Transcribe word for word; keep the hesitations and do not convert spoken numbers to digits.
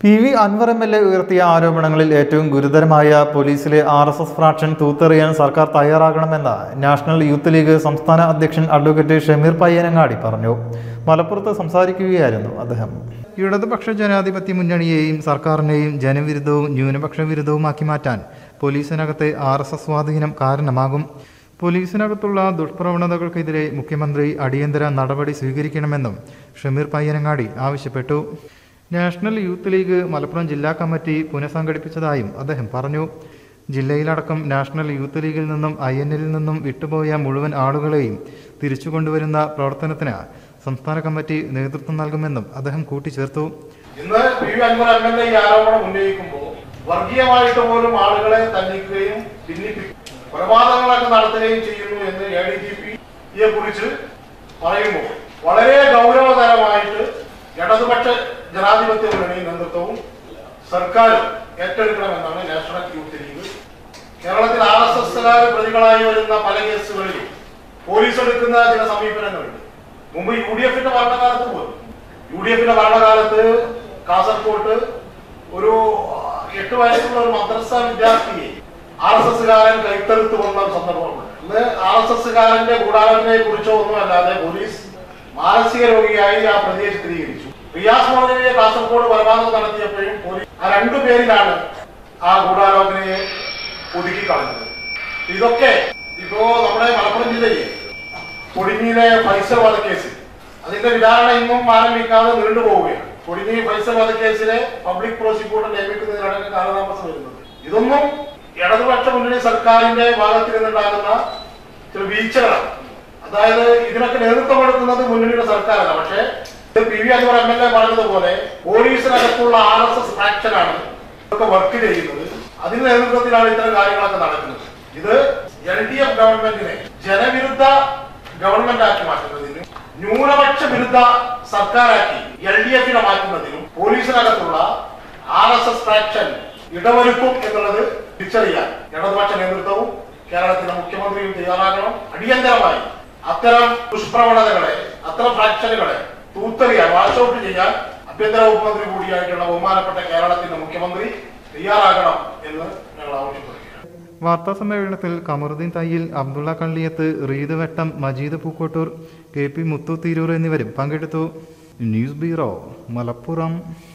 P V Anwar M L A ഉയർത്തിയ ആരോപണങ്ങളിൽ ഏറ്റവും ഗുരുതരമായ പോലീസിലെ ആർ എസ് എസ് ഫ്രാക്ഷൻ തൂത്തെറിയാൻ സർക്കാർ തയ്യാറാകണമെന്ന് നാഷണൽ യൂത്ത് ലീഗ് സംസ്ഥാന അധ്യക്ഷൻ അഡ്വക്കേറ്റ് ഷമീർ പയ്യനങ്ങാടി പറഞ്ഞു. മലപ്പുറത്ത് സംസാരിക്കുകയായിരുന്നു അദ്ദേഹം. ഇടതുപക്ഷ ജനാധിപത്യ മുന്നണിയെയും സർക്കാരിനെയും ജനവിരുദ്ധവും ന്യൂനപക്ഷ വിരുദ്ധവുമാക്കി മാറ്റാൻ പോലീസിനകത്തെ ആർ എസ് എസ് സ്വാധീനം കാരണമാകും. പോലീസിനകത്തുള്ള ദുഷ്പ്രവണതകൾക്കെതിരെ മുഖ്യമന്ത്രി അടിയന്തര നടപടി സ്വീകരിക്കണമെന്നും ഷമീർ പയ്യനങ്ങാടി ആവശ്യപ്പെട്ടു. നാഷണൽ യൂത്ത് ലീഗ് മലപ്പുറം ജില്ലാ കമ്മിറ്റി പുനഃസംഘടിപ്പിച്ചതായും അദ്ദേഹം പറഞ്ഞു. ജില്ലയിലടക്കം നാഷണൽ യൂത്ത് ലീഗിൽ നിന്നും ഐ എൻ എല്ലിൽ നിന്നും വിട്ടുപോയ മുഴുവൻ ആളുകളെയും തിരിച്ചു കൊണ്ടുവരുന്ന പ്രവർത്തനത്തിന് സംസ്ഥാന കമ്മിറ്റി നേതൃത്വം നൽകുമെന്നും അദ്ദേഹം കൂട്ടിച്ചേർത്തു. ഇന്ന് P V Anwar M L A ഈ ആരോപണം ഉന്നയിക്കുമ്പോൾ വർഗീയമായിട്ട് പോലും ആളുകളെ തല്ലിക്കുകയും ഭിന്നിപ്പിക്കുകയും കൊലപാതകങ്ങളൊക്കെ നടത്തുകയും ചെയ്യുന്നു എന്ന് എ ഡി ജി പിയെ കുറിച്ച് പറയുമ്പോൾ വളരെ ഗൗരവതരമായിട്ട് ഇടതുപക്ഷ ജനാധിപത്യ മുന്നണി നേതൃത്വവും സർക്കാരും ഏറ്റെടുക്കണമെന്നാണ് നാഷണൽ യൂത്ത് ലീഗ്. കേരളത്തിൽ ആർ എസ് എസ്സുകാർ പ്രതികളായി വരുന്ന പല കേസുകളിലും പോലീസ് എടുക്കുന്ന ചില സമീപനങ്ങളുണ്ട്. മുമ്പ് യു ഡി എഫിന്റെ ഭരണകാലത്ത് പോലും യു ഡി എഫിന്റെ ഭരണകാലത്ത് കാസർകോട്ട് ഒരു എട്ട് വയസ്സുള്ള ഒരു മദ്രസ വിദ്യാർത്ഥിയെ ആർ എസ് എസ്സുകാരൻ കൈത്തെടുത്തു കൊണ്ട ഒരു സന്ദർഭമുണ്ട്. ഇന്ന് ആർ എസ് എസ്സുകാരന്റെ ഗൂഢാലോചനയെ കുറിച്ചോ ഒന്നും അല്ലാതെ പോലീസ് മാനസിക രോഗിയായി ആ പ്രതിയെ ചിത്രീകരിച്ചു. റിയാസ് മൗലവിയെ കാസർഗോഡ് കൊലപാതകം നടത്തിയപ്പോഴും പോലീസ് ആ രണ്ടു പേരിലാണ് ആ ഗൂഢാലോചനയെ ഒതുക്കി കളഞ്ഞത്. ഇതൊക്കെ ഇപ്പോ നമ്മുടെ മലപ്പുറം ജില്ലയിൽ കൊടിഞ്ഞിയിലെ ഫൈസൽ വധക്കേസ് അതിന്റെ വിചാരണ ഇന്നും ആരംഭിക്കാതെ നീണ്ടുപോവുകയാണ്. കൊടിഞ്ഞി ഫൈസൽ വധക്കേസിലെ പബ്ലിക് പ്രോസിക്യൂട്ടർ നിയമിക്കുന്നതിനാണ് കാലതാമസം വരുന്നത്. ഇതൊന്നും ഇടതുപക്ഷ മുന്നണി സർക്കാരിന്റെ ഭാഗത്തിൽ നിന്നുണ്ടാകുന്ന ചില വീഴ്ചകളാണ്. അതായത് ഇതിനൊക്കെ നേതൃത്വം കൊടുക്കുന്നത് മുന്നണിയുടെ സർക്കാരല്ല. പക്ഷേ P V Anwar M L A പറഞ്ഞതുപോലെ പോലീസിനകത്തുള്ള ആർ എസ് എസ് ഫ്രാക്ഷനാണ് ഇതൊക്കെ വർക്ക് ചെയ്യുന്നത്. അതിന്റെ നേതൃത്വത്തിലാണ് ഇത്തരം കാര്യങ്ങളൊക്കെ നടക്കുന്നത്. ഇത് എൽ ഡി എഫ് ഗവൺമെന്റിനെ ജനവിരുദ്ധ ഗവൺമെന്റ് ആക്കി മാറ്റുന്നതിനും ന്യൂനപക്ഷ വിരുദ്ധ സർക്കാരാക്കി എൽ ഡി എഫിനെ മാറ്റുന്നതിനും പോലീസിനകത്തുള്ള ആർ എസ് എസ് ഫ്രാക്ഷൻ ഇടവരുത്തും എന്നുള്ളത് തിരിച്ചറിയാൻ ഇടതുപക്ഷ നേതൃത്വവും കേരളത്തിലെ മുഖ്യമന്ത്രിയും തയ്യാറാകണം. അടിയന്തരമായി അത്തരം ദുഷ്പ്രവണതകളെ അത്തരം ഫ്രാക്ഷനുകളെ തൂത്തെറിയാൻ വാഷ് ഔട്ട് ചെയ്യാൻ ആഭ്യന്തര വകുപ്പ് മന്ത്രി കൂടിയായിട്ടുള്ള ബഹുമാനപ്പെട്ട കേരളത്തിന്റെ മുഖ്യമന്ത്രി തയ്യാറാകണം എന്ന് ഞങ്ങൾ ആവശ്യപ്പെടുകയാണ്. വാർത്താ സമ്മേളനത്തിൽ കമറുദ്ദീൻ തയ്യിൽ, അബ്ദുള്ള കള്ളിയത്ത്, റീദ് വെട്ടം, മജീദ് പൂക്കോട്ടൂർ, കെ പി മുത്തു തിരൂർ എന്നിവരും പങ്കെടുത്തു. News bureau, Malappuram.